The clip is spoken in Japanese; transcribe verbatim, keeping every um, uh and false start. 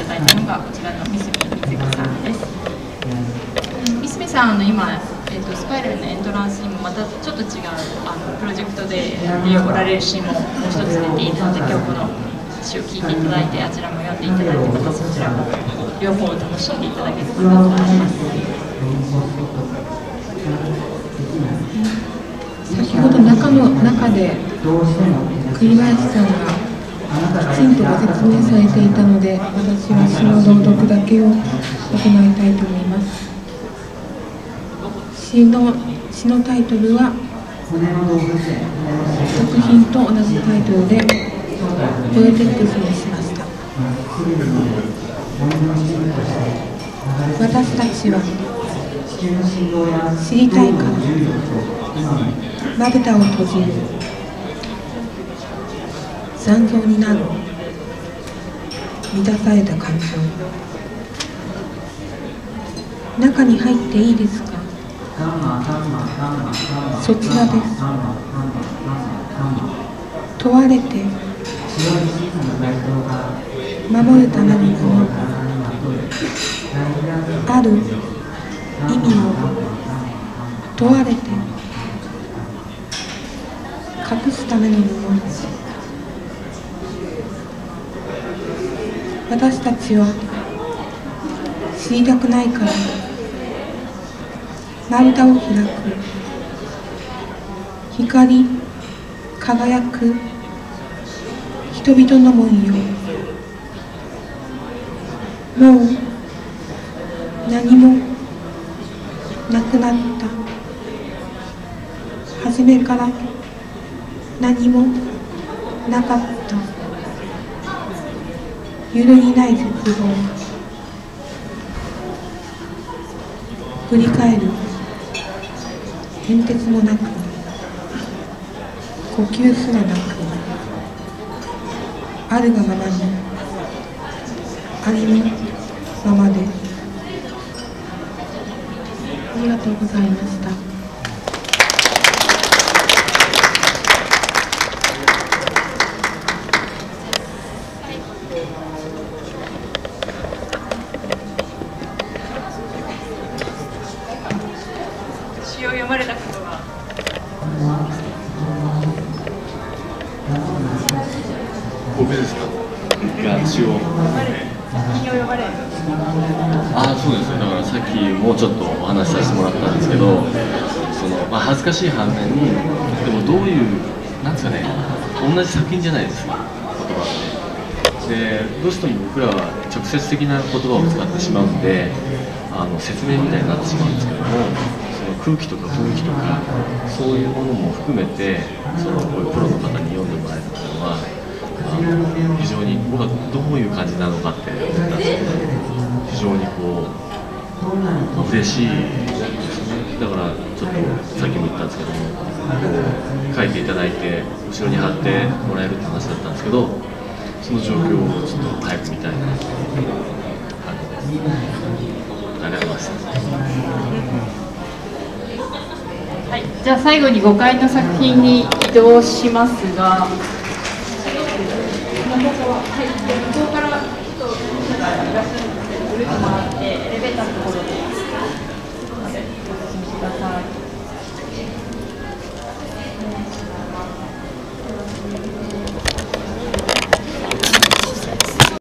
ただいたのがこちらの三角瑞香さんです。三角さん、あの今、えー、とスパイラルのエントランスにもまたちょっと違うあのプロジェクトでおられるシーンももう一つ出ているので、今日この詩を聞いていただいて、あちらも読んでいただいて、またそちらも両方楽しんでいただければと思います。 先ほど中の中で栗林さんがきちんとご説明されていたので、私は詩の朗読だけを行いたいと思います。詩の詩のタイトルは作品と同じタイトルでポエテックスにしました。私たちは知りたいからまぶたを閉じる。残像になる満たされた感情。中に入っていいですか？そちらです。問われて守るためのもの、ある意味を問われて隠すためのもの。私たちは知りたくないから丸太を開く。光輝く人々の門よ、もう何もなくなった。初めから何もなかった。揺るぎない絶望。振り返る変哲もなく、呼吸すらなく、あるがままに、ありのままで。ありがとうございました。 詩を読まれたことは？ 僕ですか？が詩を。ああ、そうですね。だからさっきもうちょっとお話しさせてもらったんですけど、そのまあ恥ずかしい反面に、でもどういうなんですかね、同じ作品じゃないですか、言葉って。で、どうしても僕らは直接的な言葉を使ってしまうんで、あの説明みたいになってしまうんですけども、その空気とか雰囲気とかそういうものも含めて、そのこういうプロの方に読んでもらえるっていうのは。あの非常に僕はどういう感じなのかって思ったんですけど、非常にこう嬉しいですね。だからちょっとさっきも言ったんですけども、こう書いていただいて後ろに貼ってもらえるって話だったんですけど、その状況をちょっと早く見たいなという感じです。ありがとうございます。 はい、じゃあ最後にごかいの作品に移動しますが。